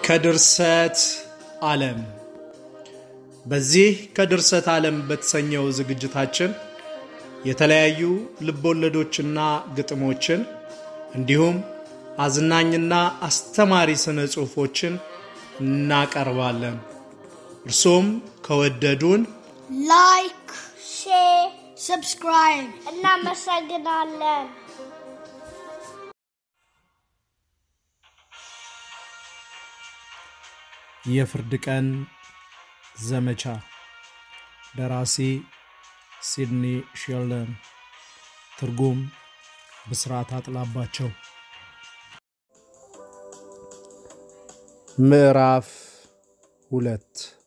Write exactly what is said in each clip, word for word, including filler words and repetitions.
ከድርሰት ዓለም በዚህ ከድርሰት ዓለም በተሰኘው ዝግጅታችን የተለያዩ ልቦለዶችና ግጥሞችን እንዲሁም አዝናኝና አስተማሪ ስነ ጽሑፎችን እናቀርባለን። እርሶም ከወደዱን ላይክ፣ ሼር፣ ሰብስክራይብ እናመሰግናለን። የፍርድ ቀን ዘመቻ ደራሲ ሲድኒ ሼልደን ትርጉም ብስራት አጥላባቸው ምዕራፍ ሁለት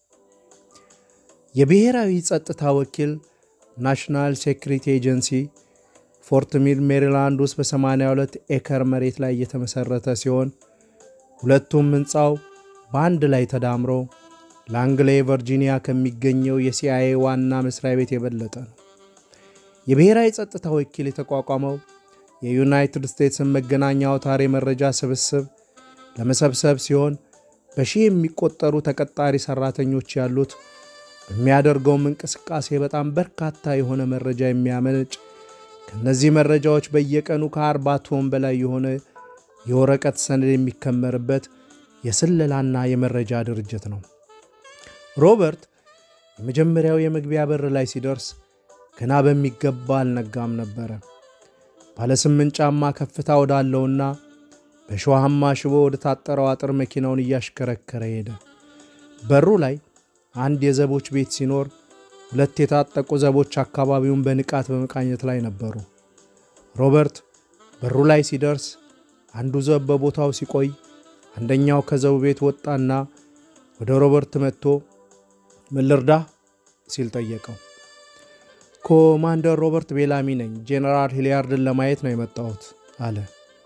የብሔራዊ ጸጥታ ወኪል ናሽናል ሴኩሪቲ ኤጀንሲ ፎርት ሚል ሜሪላንድ ውስጥ በሰማንያ ሁለት ኤከር መሬት ላይ የተመሰረተ ሲሆን ሁለቱም ህንጻው በአንድ ላይ ተዳምሮ ላንግሌ ቨርጂኒያ ከሚገኘው የሲአይኤ ዋና መስሪያ ቤት የበለጠ ነው። የብሔራዊ ጸጥታ ወኪል የተቋቋመው የዩናይትድ ስቴትስ መገናኛ አውታር የመረጃ ስብስብ ለመሰብሰብ ሲሆን በሺህ የሚቆጠሩ ተቀጣሪ ሰራተኞች ያሉት በሚያደርገው እንቅስቃሴ በጣም በርካታ የሆነ መረጃ የሚያመነጭ ከነዚህ መረጃዎች በየቀኑ ከአርባ ቶን በላይ የሆነ የወረቀት ሰነድ የሚከመርበት የስለላና የመረጃ ድርጅት ነው። ሮበርት የመጀመሪያው የመግቢያ በር ላይ ሲደርስ ገና በሚገባ አልነጋም ነበር። ባለ ስምንት ጫማ ከፍታ ወዳለውና በሸዋማ ሽቦ ወደ ታጠረው አጥር መኪናውን እያሽከረከረ ሄደ። በሩ ላይ አንድ የዘቦች ቤት ሲኖር ሁለት የታጠቁ ዘቦች አካባቢውን በንቃት በመቃኘት ላይ ነበሩ። ሮበርት በሩ ላይ ሲደርስ አንዱ ዘብ በቦታው ሲቆይ አንደኛው ከዘቡ ቤት ወጣና ወደ ሮበርት መጥቶ ምን ልርዳህ ሲል ጠየቀው። ኮማንደር ሮበርት ቤላሚ ነኝ፣ ጄነራል ሂሊያርድን ለማየት ነው የመጣሁት አለ።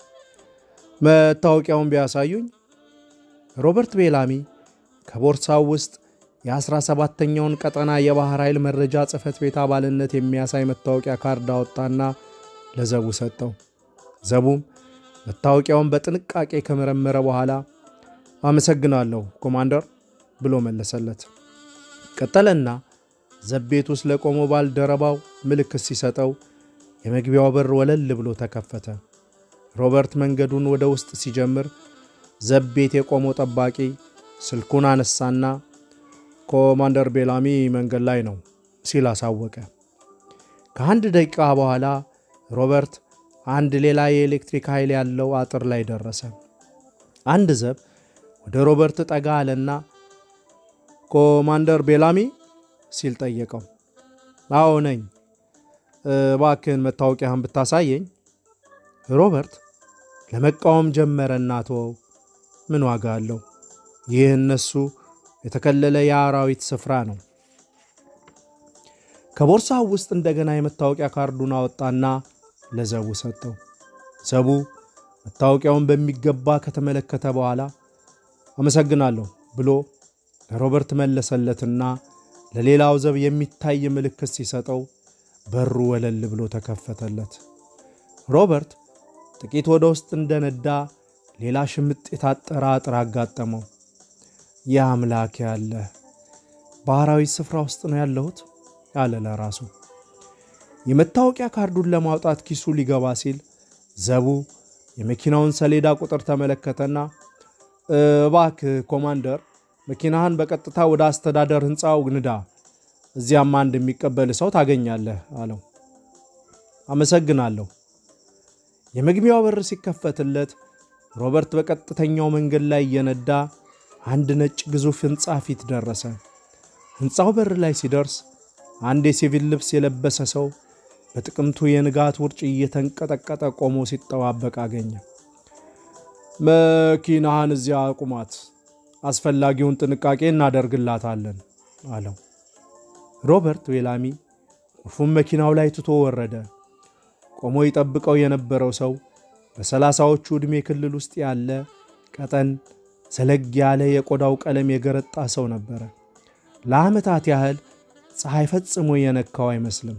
መታወቂያውን ቢያሳዩኝ። ሮበርት ቤላሚ ከቦርሳው ውስጥ የ17ኛውን ቀጠና የባህር ኃይል መረጃ ጽሕፈት ቤት አባልነት የሚያሳይ መታወቂያ ካርድ አወጣና ለዘቡ ሰጠው። ዘቡም መታወቂያውን በጥንቃቄ ከመረመረ በኋላ አመሰግናለሁ ኮማንደር ብሎ መለሰለት። ቀጠለና ዘቤት ውስጥ ለቆመው ባልደረባው ምልክት ሲሰጠው የመግቢያው በር ወለል ብሎ ተከፈተ። ሮበርት መንገዱን ወደ ውስጥ ሲጀምር ዘቤት የቆመው ጠባቂ ስልኩን አነሳና ኮማንደር ቤላሚ መንገድ ላይ ነው ሲል አሳወቀ። ከአንድ ደቂቃ በኋላ ሮበርት አንድ ሌላ የኤሌክትሪክ ኃይል ያለው አጥር ላይ ደረሰ። አንድ ዘብ ወደ ሮበርት ጠጋ አለና ኮማንደር ቤላሚ ሲል ጠየቀው። አዎ ነኝ፣ እባክህን መታወቂያህን ብታሳየኝ። ሮበርት ለመቃወም ጀመረና ተወው፣ ምን ዋጋ አለው? ይህ እነሱ የተከለለ የአራዊት ስፍራ ነው። ከቦርሳው ውስጥ እንደገና የመታወቂያ ካርዱን አወጣና ለዘቡ ሰጠው። ዘቡ መታወቂያውን በሚገባ ከተመለከተ በኋላ አመሰግናለሁ ብሎ ለሮበርት መለሰለትና ለሌላው ዘብ የሚታይ ምልክት ሲሰጠው በሩ ወለል ብሎ ተከፈተለት። ሮበርት ጥቂት ወደ ውስጥ እንደነዳ ሌላ ሽምጥ የታጠረ አጥር አጋጠመው። ያ አምላክ ያለ ባህራዊ ስፍራ ውስጥ ነው ያለሁት አለ ለራሱ። የመታወቂያ ካርዱን ለማውጣት ኪሱ ሊገባ ሲል ዘቡ የመኪናውን ሰሌዳ ቁጥር ተመለከተና እባክህ ኮማንደር መኪናህን በቀጥታ ወደ አስተዳደር ህንጻው ንዳ፣ እዚያም አንድ የሚቀበል ሰው ታገኛለህ አለው። አመሰግናለሁ። የመግቢያው በር ሲከፈትለት ሮበርት በቀጥተኛው መንገድ ላይ እየነዳ አንድ ነጭ ግዙፍ ህንጻ ፊት ደረሰ። ህንጻው በር ላይ ሲደርስ አንድ የሲቪል ልብስ የለበሰ ሰው በጥቅምቱ የንጋት ውርጭ እየተንቀጠቀጠ ቆሞ ሲጠባበቅ አገኘ። መኪናህን እዚያ አቁማት፣ አስፈላጊውን ጥንቃቄ እናደርግላታለን አለው። ሮበርት ቤላሚ ቁልፉን መኪናው ላይ ትቶ ወረደ። ቆሞ ይጠብቀው የነበረው ሰው በሰላሳዎቹ ዕድሜ ክልል ውስጥ ያለ ቀጠን ዘለግ ያለ የቆዳው ቀለም የገረጣ ሰው ነበር። ለዓመታት ያህል ፀሐይ ፈጽሞ የነካው አይመስልም።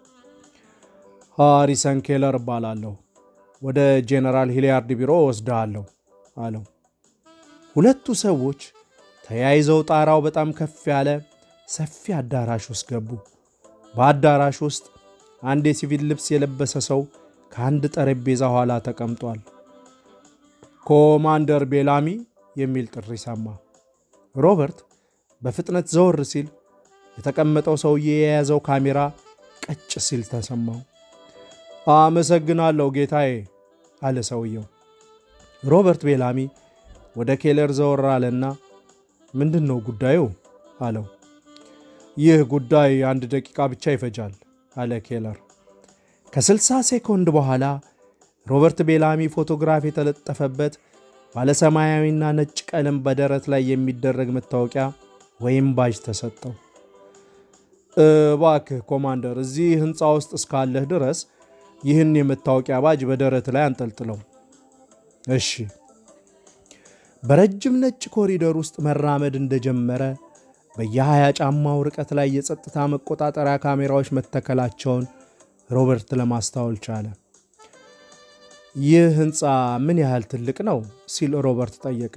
ሃሪሰን ኬለር ባላለሁ ወደ ጄነራል ሂሊያርድ ቢሮ ወስደሃለሁ አለው። ሁለቱ ሰዎች ተያይዘው ጣራው በጣም ከፍ ያለ ሰፊ አዳራሽ ውስጥ ገቡ። በአዳራሽ ውስጥ አንድ የሲቪል ልብስ የለበሰ ሰው ከአንድ ጠረጴዛ ኋላ ተቀምጧል። ኮማንደር ቤላሚ የሚል ጥሪ ሰማ። ሮበርት በፍጥነት ዘወር ሲል የተቀመጠው ሰውዬ የያዘው ካሜራ ቀጭ ሲል ተሰማው። አመሰግናለሁ ጌታዬ አለ ሰውየው። ሮበርት ቤላሚ ወደ ኬለር ዘወር አለና ምንድነው ጉዳዩ አለው። ይህ ጉዳይ አንድ ደቂቃ ብቻ ይፈጃል አለ ኬለር። ከስልሳ ሴኮንድ በኋላ ሮበርት ቤላሚ ፎቶግራፍ የተለጠፈበት ባለ ሰማያዊና ነጭ ቀለም በደረት ላይ የሚደረግ መታወቂያ ወይም ባጅ ተሰጠው። እባክህ ኮማንደር እዚህ ህንጻ ውስጥ እስካለህ ድረስ ይህን የመታወቂያ ባጅ በደረት ላይ አንጠልጥለው። እሺ። በረጅም ነጭ ኮሪደር ውስጥ መራመድ እንደጀመረ በየሃያ ጫማው ርቀት ላይ የጸጥታ መቆጣጠሪያ ካሜራዎች መተከላቸውን ሮበርት ለማስተዋል ቻለ። ይህ ህንጻ ምን ያህል ትልቅ ነው ሲል ሮበርት ጠየቀ።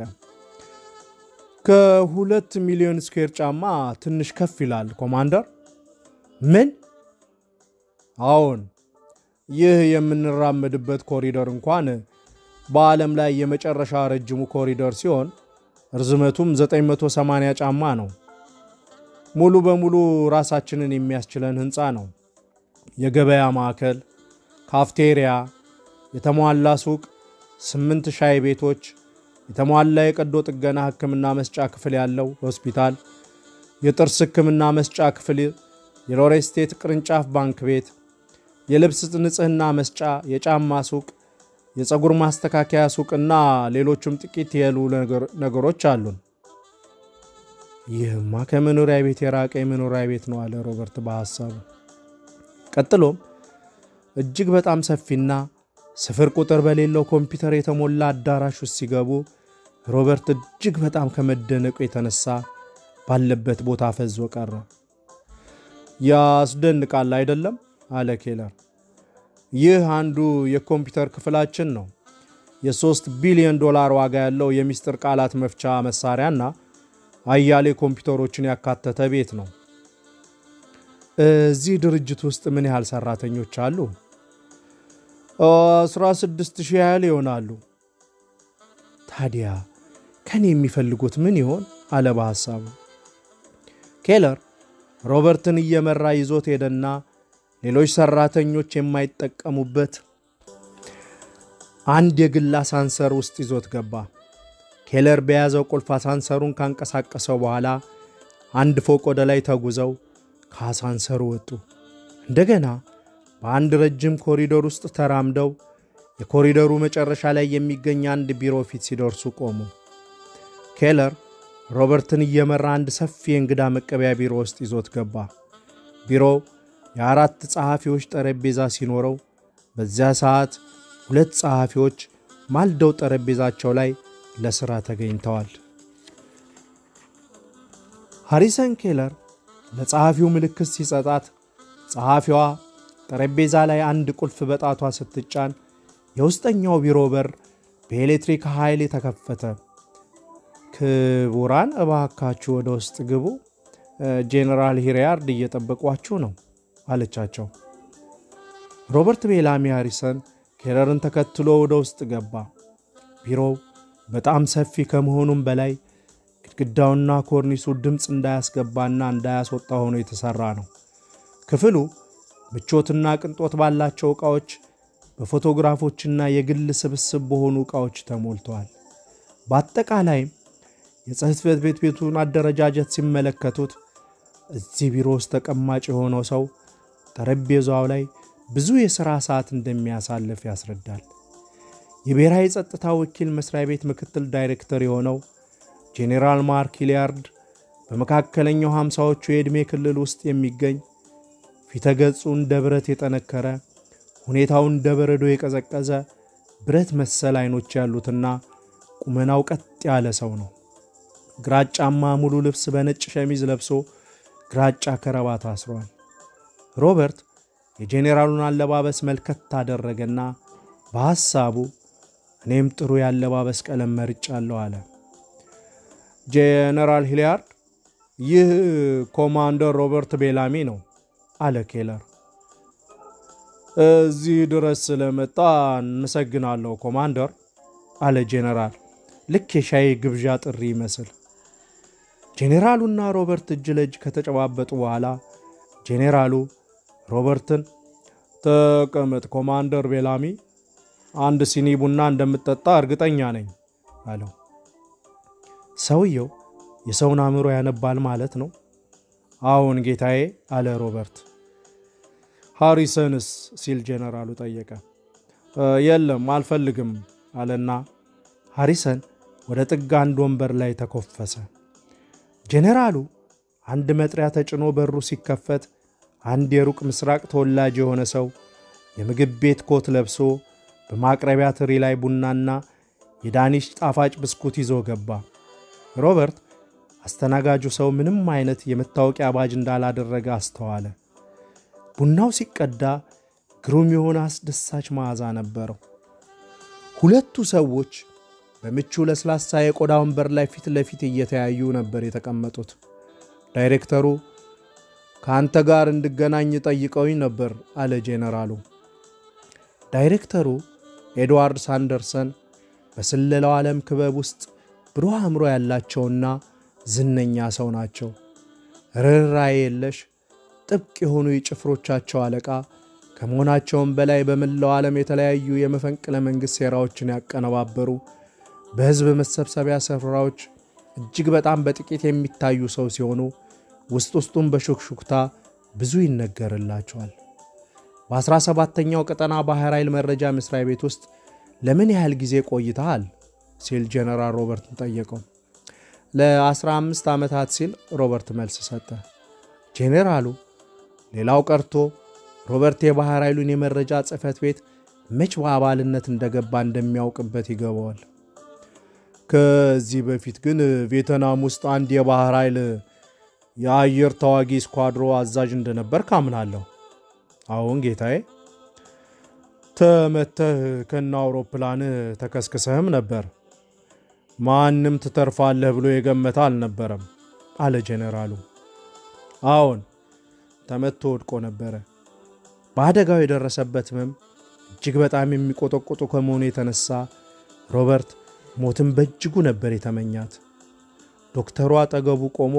ከሁለት ሚሊዮን ስኩዌር ጫማ ትንሽ ከፍ ይላል ኮማንደር። ምን? አዎን፣ ይህ የምንራመድበት ኮሪደር እንኳን በዓለም ላይ የመጨረሻ ረጅሙ ኮሪደር ሲሆን ርዝመቱም ዘጠኝ መቶ ሰማንያ ጫማ ነው። ሙሉ በሙሉ ራሳችንን የሚያስችለን ህንጻ ነው። የገበያ ማዕከል፣ ካፍቴሪያ፣ የተሟላ ሱቅ፣ ስምንት ሻይ ቤቶች፣ የተሟላ የቀዶ ጥገና ህክምና መስጫ ክፍል ያለው ሆስፒታል፣ የጥርስ ህክምና መስጫ ክፍል፣ የሎሬል ስቴት ቅርንጫፍ ባንክ ቤት፣ የልብስ ንጽህና መስጫ፣ የጫማ ሱቅ፣ የፀጉር ማስተካከያ ሱቅና ሌሎችም ጥቂት የሉ ነገሮች አሉን። ይህማ ከመኖሪያ ቤት የራቀ የመኖሪያ ቤት ነው አለ ሮበርት በሐሳቡ። ቀጥሎም እጅግ በጣም ሰፊና ስፍር ቁጥር በሌለው ኮምፒውተር የተሞላ አዳራሽ ውስጥ ሲገቡ ሮበርት እጅግ በጣም ከመደነቁ የተነሳ ባለበት ቦታ ፈዞ ቀረ። ያስደንቃል አይደለም አለ ኬለር። ይህ አንዱ የኮምፒውተር ክፍላችን ነው። የሶስት ቢሊዮን ዶላር ዋጋ ያለው የሚስጥር ቃላት መፍቻ መሳሪያና አያሌ ኮምፒውተሮችን ያካተተ ቤት ነው። እዚህ ድርጅት ውስጥ ምን ያህል ሰራተኞች አሉ? አስራ ስድስት ሺህ ያህል ይሆናሉ። ታዲያ ከኔ የሚፈልጉት ምን ይሆን አለ በሐሳቡ። ኬለር ሮበርትን እየመራ ይዞት ሄደና ሌሎች ሰራተኞች የማይጠቀሙበት አንድ የግል አሳንሰር ውስጥ ይዞት ገባ። ኬለር በያዘው ቁልፍ አሳንሰሩን ካንቀሳቀሰው በኋላ አንድ ፎቅ ወደ ላይ ተጉዘው ከአሳንሰሩ ወጡ። እንደገና በአንድ ረጅም ኮሪደር ውስጥ ተራምደው የኮሪደሩ መጨረሻ ላይ የሚገኝ አንድ ቢሮ ፊት ሲደርሱ ቆሙ። ኬለር ሮበርትን እየመራ አንድ ሰፊ የእንግዳ መቀበያ ቢሮ ውስጥ ይዞት ገባ። ቢሮው የአራት ጸሐፊዎች ጠረጴዛ ሲኖረው በዚያ ሰዓት ሁለት ጸሐፊዎች ማልደው ጠረጴዛቸው ላይ ለሥራ ተገኝተዋል። ሃሪሰን ኬለር ለጸሐፊው ምልክት ሲሰጣት ጸሐፊዋ ጠረጴዛ ላይ አንድ ቁልፍ በጣቷ ስትጫን የውስጠኛው ቢሮ በር በኤሌክትሪክ ኃይል ተከፈተ። ክቡራን እባካችሁ ወደ ውስጥ ግቡ፣ ጄነራል ሂሪያርድ እየጠበቋችሁ ነው አለቻቸው። ሮበርት ቤላሚ ሃሪሰን ኬለርን ተከትሎ ወደ ውስጥ ገባ። ቢሮው በጣም ሰፊ ከመሆኑም በላይ ግድግዳውና ኮርኒሱ ድምጽ እንዳያስገባና እንዳያስወጣ ሆኖ የተሰራ ነው። ክፍሉ ምቾትና ቅንጦት ባላቸው ዕቃዎች፣ በፎቶግራፎችና የግል ስብስብ በሆኑ ዕቃዎች ተሞልቷል። በአጠቃላይ የጽሕፈት ቤት ቤቱን አደረጃጀት ሲመለከቱት እዚህ ቢሮ ውስጥ ተቀማጭ የሆነው ሰው ጠረጴዛው ላይ ብዙ የሥራ ሰዓት እንደሚያሳልፍ ያስረዳል። የብሔራዊ ጸጥታ ወኪል መስሪያ ቤት ምክትል ዳይሬክተር የሆነው ጄኔራል ማርክ ሂሊያርድ በመካከለኛው ሃምሳዎቹ የዕድሜ ክልል ውስጥ የሚገኝ ፊተገጹ እንደ ብረት የጠነከረ ሁኔታው እንደ በረዶ የቀዘቀዘ ብረት መሰል አይኖች ያሉትና ቁመናው ቀጥ ያለ ሰው ነው። ግራጫማ ሙሉ ልብስ በነጭ ሸሚዝ ለብሶ ግራጫ ከረባት አስሯል። ሮበርት የጄኔራሉን አለባበስ መልከት ታደረገና በሐሳቡ እኔም ጥሩ ያለባበስ ቀለም መርጫለሁ አለ። ጄኔራል ሂሊያርድ ይህ ኮማንደር ሮበርት ቤላሚ ነው አለ ኬለር። እዚህ ድረስ ስለመጣ እንሰግናለሁ ኮማንደር አለ ጄኔራል ልክ የሻይ ግብዣ ጥሪ ይመስል። ጄኔራሉና ሮበርት እጅ ለእጅ ከተጨባበጡ በኋላ ጄኔራሉ ሮበርትን ተቀመጥ ኮማንደር ቤላሚ አንድ ሲኒ ቡና እንደምትጠጣ እርግጠኛ ነኝ አለው። ሰውየው የሰውን አእምሮ ያነባል ማለት ነው። አዎን ጌታዬ አለ ሮበርት። ሃሪሰንስ ሲል ጄኔራሉ ጠየቀ። የለም አልፈልግም አለና ሃሪሰን ወደ ጥግ አንድ ወንበር ላይ ተኮፈሰ። ጄኔራሉ አንድ መጥሪያ ተጭኖ በሩ ሲከፈት አንድ የሩቅ ምስራቅ ተወላጅ የሆነ ሰው የምግብ ቤት ኮት ለብሶ በማቅረቢያ ትሪ ላይ ቡናና የዳኒሽ ጣፋጭ ብስኩት ይዞ ገባ። ሮበርት አስተናጋጁ ሰው ምንም አይነት የመታወቂያ ባጅ እንዳላደረገ አስተዋለ። ቡናው ሲቀዳ ግሩም የሆነ አስደሳች መዓዛ ነበረው። ሁለቱ ሰዎች በምቹ ለስላሳ የቆዳ ወንበር ላይ ፊት ለፊት እየተያዩ ነበር የተቀመጡት። ዳይሬክተሩ ካንተ ጋር እንድገናኝ ጠይቀውኝ ነበር አለ ጄኔራሉ። ዳይሬክተሩ ኤድዋርድ ሳንደርሰን በስለላው ዓለም ክበብ ውስጥ ብሩህ አእምሮ ያላቸውና ዝነኛ ሰው ናቸው። ርህራሄ የለሽ ጥብቅ የሆኑ የጭፍሮቻቸው አለቃ ከመሆናቸውም በላይ በመላው ዓለም የተለያዩ የመፈንቅለ መንግስት ሴራዎችን ያቀነባበሩ በህዝብ መሰብሰቢያ ስፍራዎች እጅግ በጣም በጥቂት የሚታዩ ሰው ሲሆኑ ውስጥ ውስጡን በሹክሹክታ ብዙ ይነገርላቸዋል። በ17ኛው ቀጠና ባህር ኃይል መረጃ መስሪያ ቤት ውስጥ ለምን ያህል ጊዜ ቆይተሃል ሲል ጄኔራል ሮበርትን ጠየቀው። ለ15 ዓመታት ሲል ሮበርት መልስ ሰጠ። ጄኔራሉ ሌላው ቀርቶ ሮበርት የባህር ኃይሉን የመረጃ ጽሕፈት ቤት መች በአባልነት እንደገባ እንደሚያውቅበት ይገባዋል። ከዚህ በፊት ግን ቪየትናም ውስጥ አንድ የባህር ኃይል የአየር ተዋጊ ስኳድሮ አዛዥ እንደነበር ካምናለሁ። አዎን ጌታዬ። ተመተህ ከና አውሮፕላን ተከስክሰህም ነበር። ማንንም ትተርፋለህ ብሎ የገመተ አልነበረም አለ ጄኔራሉ። አዎን ተመቶ ወድቆ ነበር። በአደጋው የደረሰበት ህመም እጅግ በጣም የሚቆጠቁጡ ከመሆኑ የተነሳ ሮበርት ሞትን በእጅጉ ነበር የተመኛት። ዶክተሩ አጠገቡ ቆሞ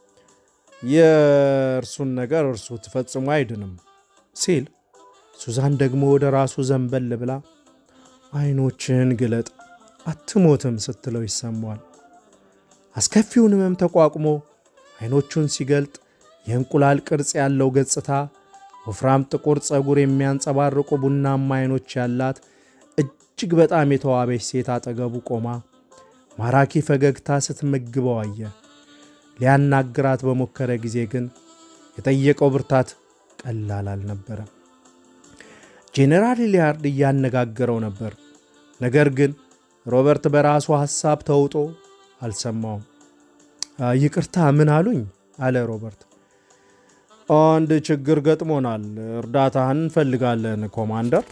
የእርሱን ነገር እርሱ ተፈጽሞ አይድንም ሲል ሱዛን ደግሞ ወደ ራሱ ዘንበል ብላ አይኖችን ግለጥ አትሞትም ስትለው ይሰማዋል። አስከፊውን ህመም ተቋቁሞ አይኖቹን ሲገልጥ የእንቁላል ቅርጽ ያለው ገጽታ ወፍራም ጥቁር ጸጉር የሚያንጸባርቁ ቡናማ አይኖች ያላት እጅግ በጣም የተዋበች ሴት አጠገቡ ቆማ ማራኪ ፈገግታ ስትመግበው አየ። ሊያናግራት በሞከረ ጊዜ ግን የጠየቀው ብርታት ቀላል አልነበረም። ጄኔራል ሂሊያርድ እያነጋገረው ነበር። ነገር ግን ሮበርት በራሱ ሐሳብ ተውጦ አልሰማውም። ይቅርታ ምን አሉኝ አለ ሮበርት። አንድ ችግር ገጥሞናል፣ እርዳታህን እንፈልጋለን ኮማንደር።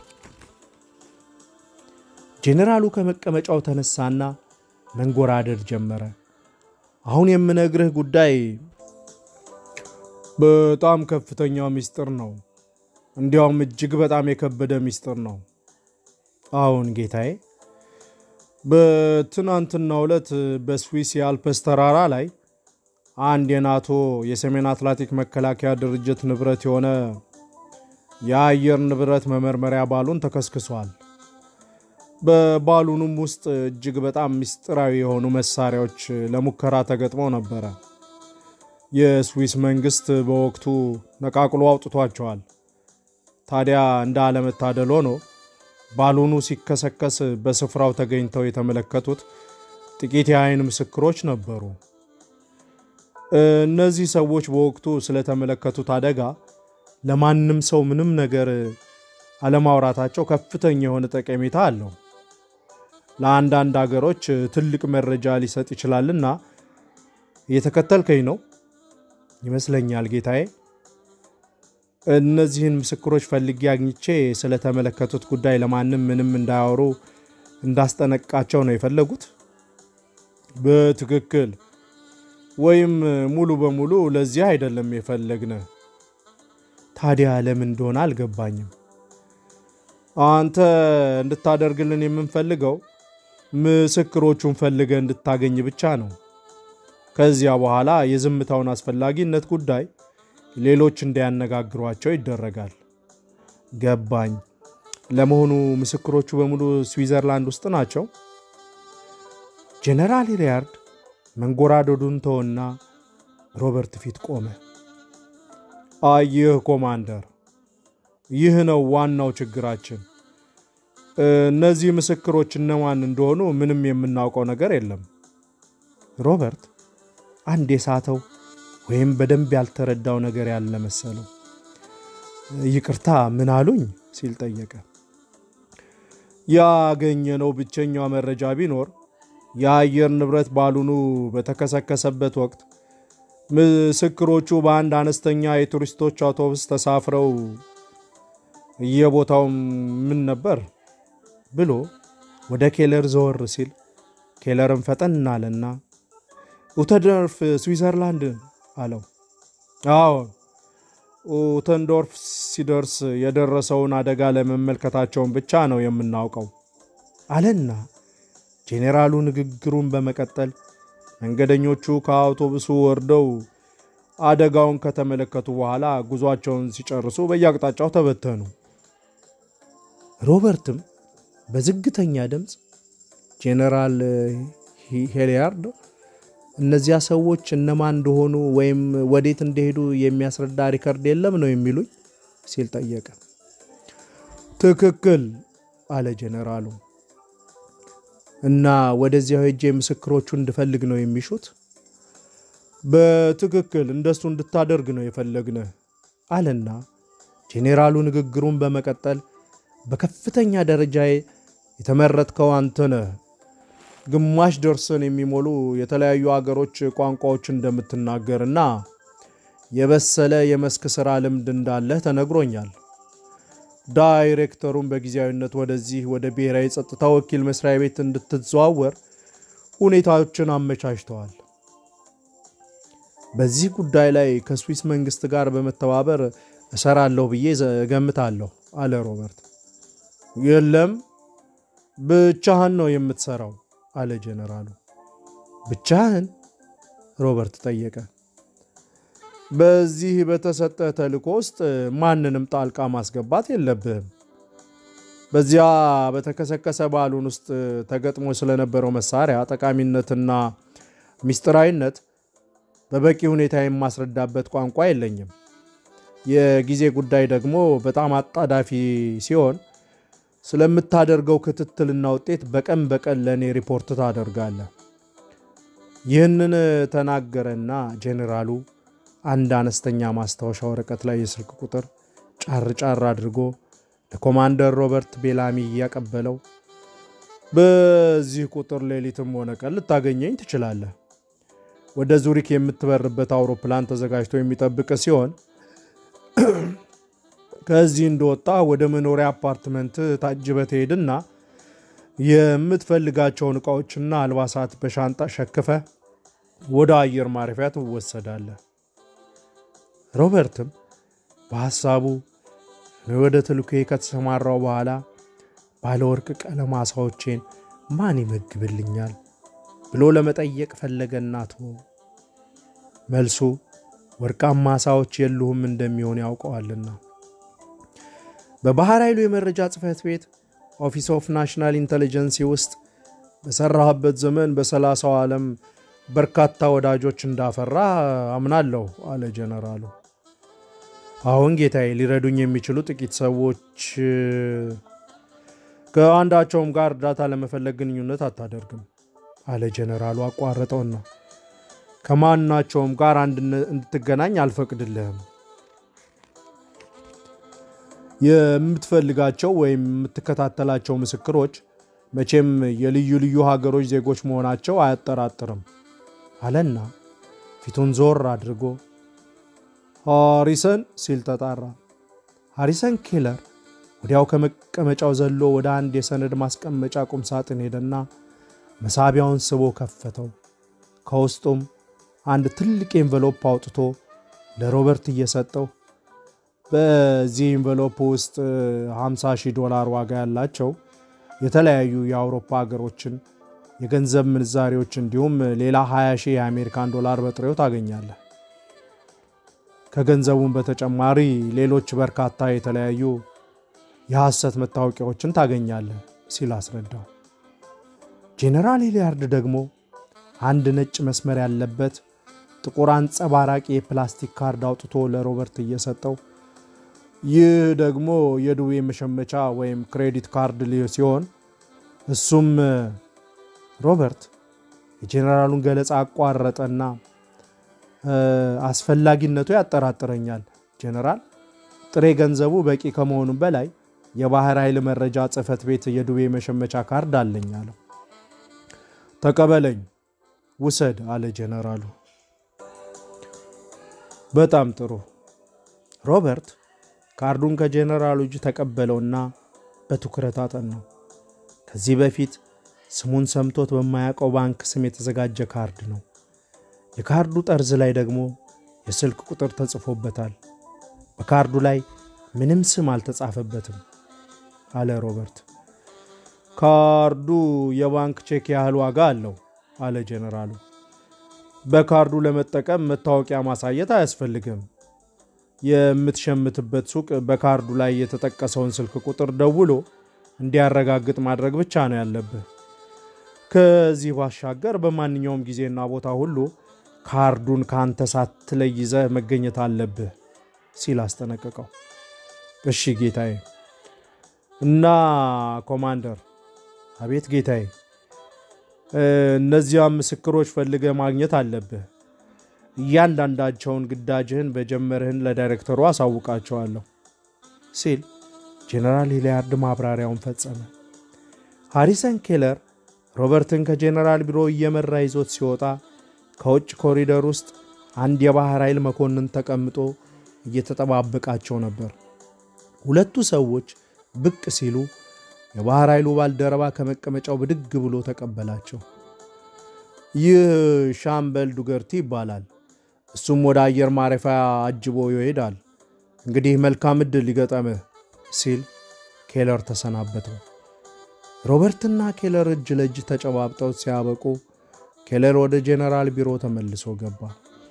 ጄኔራሉ ከመቀመጫው ተነሳና መንጎራደድ ጀመረ። አሁን የምነግርህ ጉዳይ በጣም ከፍተኛ ሚስጥር ነው። እንዲያውም እጅግ በጣም የከበደ ሚስጥር ነው። አሁን ጌታዬ በትናንትናው ዕለት በስዊስ የአልፕስ ተራራ ላይ አንድ የናቶ የሰሜን አትላንቲክ መከላከያ ድርጅት ንብረት የሆነ የአየር ንብረት መመርመሪያ ባሉን ተከስክሷል። በባሉኑም ውስጥ እጅግ በጣም ሚስጥራዊ የሆኑ መሳሪያዎች ለሙከራ ተገጥመው ነበር። የስዊስ መንግስት በወቅቱ ነቃቅሎ አውጥቷቸዋል። ታዲያ እንደ አለመታደል ሆኖ ባሉኑ ሲከሰከስ በስፍራው ተገኝተው የተመለከቱት ጥቂት የአይን ምስክሮች ነበሩ። እነዚህ ሰዎች በወቅቱ ስለተመለከቱት አደጋ ለማንም ሰው ምንም ነገር አለማውራታቸው ከፍተኛ የሆነ ጠቀሜታ አለው። ለአንዳንድ ሀገሮች ትልቅ መረጃ ሊሰጥ ይችላልና እየተከተልከኝ ነው ይመስለኛል ጌታዬ። እነዚህን ምስክሮች ፈልጌ አግኝቼ ስለተመለከቱት ጉዳይ ለማንም ምንም እንዳያወሩ እንዳስጠነቅቃቸው ነው የፈለጉት። በትክክል ወይም ሙሉ በሙሉ ለዚህ አይደለም የፈለግነ ታዲያ ለምን እንደሆነ አልገባኝም አንተ እንድታደርግልን የምንፈልገው ምስክሮቹን ፈልገ እንድታገኝ ብቻ ነው ከዚያ በኋላ የዝምታውን አስፈላጊነት ጉዳይ ሌሎች እንዲያነጋግሯቸው ይደረጋል ገባኝ ለመሆኑ ምስክሮቹ በሙሉ ስዊዘርላንድ ውስጥ ናቸው ጀነራል ሪያርድ መንጎራዶዱን ተወና ሮበርት ፊት ቆመ አየህ ኮማንደር ይህ ነው ዋናው ችግራችን እነዚህ ምስክሮች እነማን እንደሆኑ ምንም የምናውቀው ነገር የለም ሮበርት አንድ የሳተው ወይም በደንብ ያልተረዳው ነገር ያለ መሰለው ይቅርታ ምን አሉኝ ሲል ጠየቀ ያገኘነው ብቸኛው መረጃ ቢኖር የአየር ንብረት ባሉኑ በተከሰከሰበት ወቅት ምስክሮቹ በአንድ አነስተኛ የቱሪስቶች አውቶቡስ ተሳፍረው የቦታው ምን ነበር ብሎ ወደ ኬለር ዘወር ሲል ኬለርም ፈጠን አለና ኡተንዶርፍ ስዊዘርላንድ አለው አዎ ኡተንዶርፍ ሲደርስ የደረሰውን አደጋ ለመመልከታቸውን ብቻ ነው የምናውቀው አለና ጄኔራሉ ንግግሩን በመቀጠል መንገደኞቹ ከአውቶቡሱ ወርደው አደጋውን ከተመለከቱ በኋላ ጉዟቸውን ሲጨርሱ በየአቅጣጫው ተበተኑ ሮበርትም በዝግተኛ ድምጽ ጄኔራል ሄሊያርድ እነዚያ ሰዎች እነማን እንደሆኑ ወይም ወዴት እንደሄዱ የሚያስረዳ ሪከርድ የለም ነው የሚሉኝ ሲል ጠየቀ ትክክል አለ ጄኔራሉ እና ወደዚያው ሄጄ ምስክሮቹን እንድፈልግ ነው የሚሹት በትክክል እንደሱ እንድታደርግ ነው የፈለግነ አለና ጄኔራሉ ንግግሩን በመቀጠል በከፍተኛ ደረጃ የተመረጥከው አንተ ነህ ግማሽ ደርሰን የሚሞሉ የተለያዩ ሀገሮች ቋንቋዎች እንደምትናገርና የበሰለ የመስክ ስራ ልምድ እንዳለ ተነግሮኛል ዳይሬክተሩን በጊዜያዊነት ወደዚህ ወደ ብሔራዊ ጸጥታ ወኪል መስሪያ ቤት እንድትዘዋወር ሁኔታዎችን አመቻችተዋል በዚህ ጉዳይ ላይ ከስዊስ መንግስት ጋር በመተባበር እሰራለሁ ብዬ ገምታለሁ አለ ሮበርት የለም ብቻህን ነው የምትሰራው አለ ጄኔራሉ ብቻህን ሮበርት ጠየቀ በዚህ በተሰጠ ተልእኮ ውስጥ ማንንም ጣልቃ ማስገባት የለብህም በዚያ በተከሰከሰ ባሉን ውስጥ ተገጥሞ ስለነበረው መሳሪያ ጠቃሚነትና ሚስጥራዊነት በበቂ ሁኔታ የማስረዳበት ቋንቋ የለኝም የጊዜ ጉዳይ ደግሞ በጣም አጣዳፊ ሲሆን ስለምታደርገው ክትትልና ውጤት በቀን በቀን ለኔ ሪፖርት ታደርጋለህ ይህንን ተናገረና ጄኔራሉ አንድ አነስተኛ ማስታወሻ ወረቀት ላይ የስልክ ቁጥር ጫር ጫር አድርጎ ለኮማንደር ሮበርት ቤላሚ ያቀበለው በዚህ ቁጥር ሌሊትም ሆነ ቀን ልታገኘኝ ትችላለህ ወደ ዙሪክ የምትበርበት አውሮፕላን ተዘጋጅቶ የሚጠብቅ ሲሆን ከዚህ እንደወጣ ወደ መኖሪያ አፓርትመንት ታጅበህ ሄድና የምትፈልጋቸውን ዕቃዎችና አልባሳት በሻንጣ ሸክፈ ወደ አየር ማረፊያ ትወሰዳለህ ሮበርትም በሐሳቡ ወደ ተልእኮዬ ከተሰማራው በኋላ ባለወርቅ ቀለም አሳዎችን ማን ይመግብልኛል ብሎ ለመጠየቅ ፈለገና ተወው መልሱ ወርቃማ አሳዎች የሉም እንደሚሆን ያውቀዋልና በባህር ኃይሉ የመረጃ ጽሕፈት ቤት ኦፊስ ኦፍ ናሽናል ኢንተለጀንስ ውስጥ በሰራህበት ዘመን በሰላሳው ዓለም በርካታ ወዳጆች እንዳፈራ አምናለሁ አለ ጄኔራሉ አሁን ጌታዬ ሊረዱኝ የሚችሉ ጥቂት ሰዎች ከአንዳቸውም ጋር ዳታ ለመፈለግ ግንኙነት አታደርግም አለ ጄኔራሉ አቋረጠውና ከማናቸውም ጋር አንድ እንድትገናኝ አልፈቅድልህም የምትፈልጋቸው ወይም የምትከታተላቸው ምስክሮች መቼም የልዩ ልዩ ሀገሮች ዜጎች መሆናቸው አያጠራጥርም አለና ፊቱን ዞር አድርጎ ሃሪሰን ሲል ተጣራ ሃሪሰን ኬለር ወዲያው ከመቀመጫው ዘሎ ወደ አንድ የሰነድ ማስቀመጫ ቁም ሳጥን ሄደና መሳቢያውን ስቦ ከፈተው ከውስጡም አንድ ትልቅ ኤንቨሎፕ አውጥቶ ለሮበርት እየሰጠው በዚህ ኤንቨሎፕ ውስጥ ሃምሳ ሺህ ዶላር ዋጋ ያላቸው የተለያዩ የአውሮፓ ሀገሮችን የገንዘብ ምንዛሪዎች እንዲሁም ሌላ ሃያ ሺህ የአሜሪካን ዶላር በጥሬው ታገኛለህ። ከገንዘቡም በተጨማሪ ሌሎች በርካታ የተለያዩ የሐሰት መታወቂያዎችን ታገኛለህ ሲል አስረዳው። ጄኔራል ሂሊያርድ ደግሞ አንድ ነጭ መስመር ያለበት ጥቁር አንጸባራቂ የፕላስቲክ ካርድ አውጥቶ ለሮበርት እየሰጠው ይህ ደግሞ የዱቤ መሸመቻ ወይም ክሬዲት ካርድ ሲሆን እሱም ሮበርት የጄኔራሉን ገለጻ አቋረጠና አስፈላጊነቱ ያጠራጥረኛል ጄኔራል፣ ጥሬ ገንዘቡ በቂ ከመሆኑ በላይ የባህር ኃይል መረጃ ጽፈት ቤት የዱቤ መሸመቻ ካርድ አለኝ አለው። ተቀበለኝ ውሰድ አለ ጄኔራሉ። በጣም ጥሩ። ሮበርት ካርዱን ከጄኔራሉ እጅ ተቀበለውና በትኩረት አጠናው። ከዚህ በፊት ስሙን ሰምቶት በማያውቀው ባንክ ስም የተዘጋጀ ካርድ ነው። የካርዱ ጠርዝ ላይ ደግሞ የስልክ ቁጥር ተጽፎበታል። በካርዱ ላይ ምንም ስም አልተጻፈበትም አለ ሮበርት። ካርዱ የባንክ ቼክ ያህል ዋጋ አለው አለ ጄኔራሉ። በካርዱ ለመጠቀም መታወቂያ ማሳየት አያስፈልግም። የምትሸምትበት ሱቅ በካርዱ ላይ የተጠቀሰውን ስልክ ቁጥር ደውሎ እንዲያረጋግጥ ማድረግ ብቻ ነው ያለብህ። ከዚህ ባሻገር በማንኛውም ጊዜና ቦታ ሁሉ ካርዱን ካንተ ሳትለይ ይዘህ መገኘት አለብህ ሲል አስጠነቀቀው። እሺ ጌታዬ። እና ኮማንደር። አቤት ጌታዬ። እነዚያ ምስክሮች ፈልገህ ማግኘት አለብህ። እያንዳንዳቸውን ግዳጅህን በጀመርህን ለዳይሬክተሩ አሳውቃቸዋለሁ ሲል ጄኔራል ሂሊያርድ ማብራሪያውን ፈጸመ። ሃሪሰን ኬለር ሮበርትን ከጄኔራል ቢሮ እየመራ ይዞት ሲወጣ ከውጭ ኮሪደር ውስጥ አንድ የባህር ኃይል መኮንን ተቀምጦ እየተጠባበቃቸው ነበር። ሁለቱ ሰዎች ብቅ ሲሉ የባህር ኃይሉ ባልደረባ ከመቀመጫው ብድግ ብሎ ተቀበላቸው። ይህ ሻምበል ዱገርቲ ይባላል። እሱም ወደ አየር ማረፊያ አጅቦ ይሄዳል። እንግዲህ መልካም ዕድል ሊገጠምህ ሲል ኬለር ተሰናበተው። ሮበርትና ኬለር እጅ ለእጅ ተጨባብጠው ሲያበቁ ኬለር ወደ ጄኔራል ቢሮ ተመልሶ ገባ።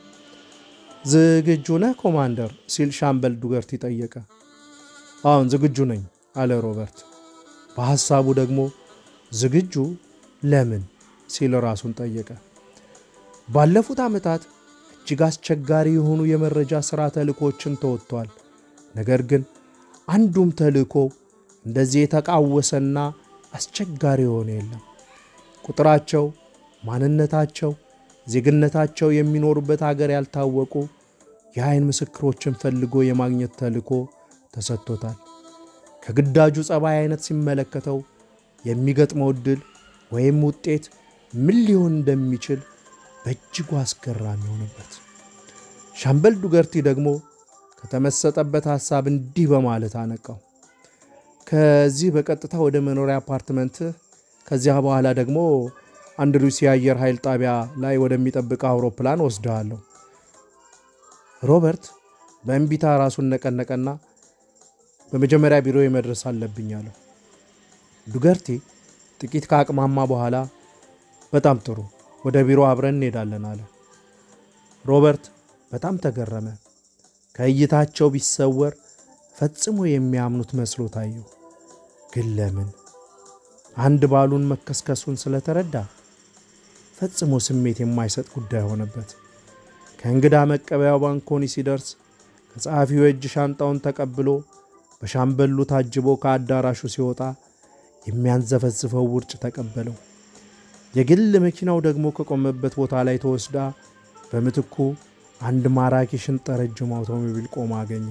ዝግጁ ነህ ኮማንደር ሲል ሻምበል ዱገርቲ ጠየቀ። አሁን ዝግጁ ነኝ አለ ሮበርት። በሐሳቡ ደግሞ ዝግጁ ለምን ሲል ራሱን ጠየቀ። ባለፉት ዓመታት እጅግ አስቸጋሪ የሆኑ የመረጃ ሥራ ተልእኮችን ተወጥቷል። ነገር ግን አንዱም ተልእኮ እንደዚህ የተቃወሰና አስቸጋሪ የሆነ የለም። ቁጥራቸው፣ ማንነታቸው፣ ዜግነታቸው የሚኖሩበት ሀገር ያልታወቁ የአይን ምስክሮችን ፈልጎ የማግኘት ተልእኮ ተሰጥቶታል። ከግዳጁ ጸባይ አይነት ሲመለከተው የሚገጥመው ዕድል ወይም ውጤት ምን ሊሆን እንደሚችል በእጅጉ አስገራሚ ሆነበት። ሻምበል ዱገርቲ ደግሞ ከተመሰጠበት ሐሳብ እንዲህ በማለት አነቃው። ከዚህ በቀጥታ ወደ መኖሪያ አፓርትመንት፣ ከዚያ በኋላ ደግሞ አንድሩስ የአየር ኃይል ጣቢያ ላይ ወደሚጠብቅ አውሮፕላን ወስደዋለሁ። ሮበርት በእንቢታ ራሱን ነቀነቀና በመጀመሪያ ቢሮ መድረስ አለብኝ አለው። ዱገርቲ ጥቂት ከአቅማማ በኋላ በጣም ጥሩ ወደ ቢሮ አብረን እንሄዳለን አለ። ሮበርት በጣም ተገረመ። ከእይታቸው ቢሰወር ፈጽሞ የሚያምኑት መስሎ ታየው። ግን ለምን? አንድ ባሉን መከስከሱን ስለተረዳ ፈጽሞ ስሜት የማይሰጥ ጉዳይ ሆነበት። ከእንግዳ መቀበያው ባንኮኒ ሲደርስ ከጸሐፊው እጅ ሻንጣውን ተቀብሎ በሻምበሉ ታጅቦ ከአዳራሹ ሲወጣ የሚያንዘፈዝፈው ውርጭ ተቀበለው። የግል መኪናው ደግሞ ከቆመበት ቦታ ላይ ተወስዳ በምትኩ አንድ ማራኪ ሽንጠረጅም አውቶሞቢል ቆማ አገኘ።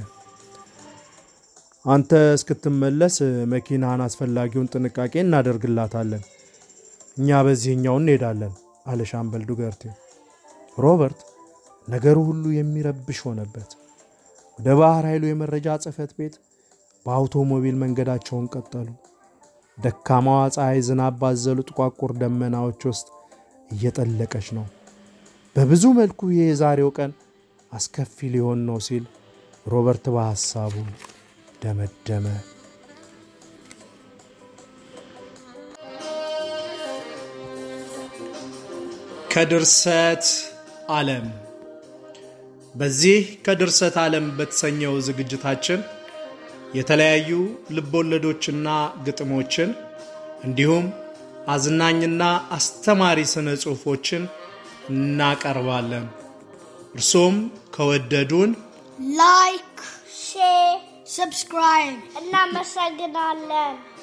አንተ እስክትመለስ መኪናን አስፈላጊውን ጥንቃቄ እናደርግላታለን፣ እኛ በዚህኛው እንሄዳለን አለ ሻምበል ዱገርቲ። ሮበርት ነገሩ ሁሉ የሚረብሽ ሆነበት። ወደ ባህር ኃይሉ የመረጃ ጽፈት ቤት በአውቶሞቢል መንገዳቸውን ቀጠሉ። ደካማዋ ፀሐይ ዝናብ ባዘሉ ጥቋቁር ደመናዎች ውስጥ እየጠለቀች ነው። በብዙ መልኩ የዛሬው ቀን አስከፊ ሊሆን ነው ሲል ሮበርት በሐሳቡ ደመደመ። ከድርሰት ዓለም በዚህ ከድርሰት ዓለም በተሰኘው ዝግጅታችን የተለያዩ ልቦለዶችና ግጥሞችን እንዲሁም አዝናኝና አስተማሪ ስነ ጽሑፎችን እናቀርባለን። እርሶም ከወደዱን ላይክ፣ ሼር፣ ሰብስክራይብ እናመሰግናለን።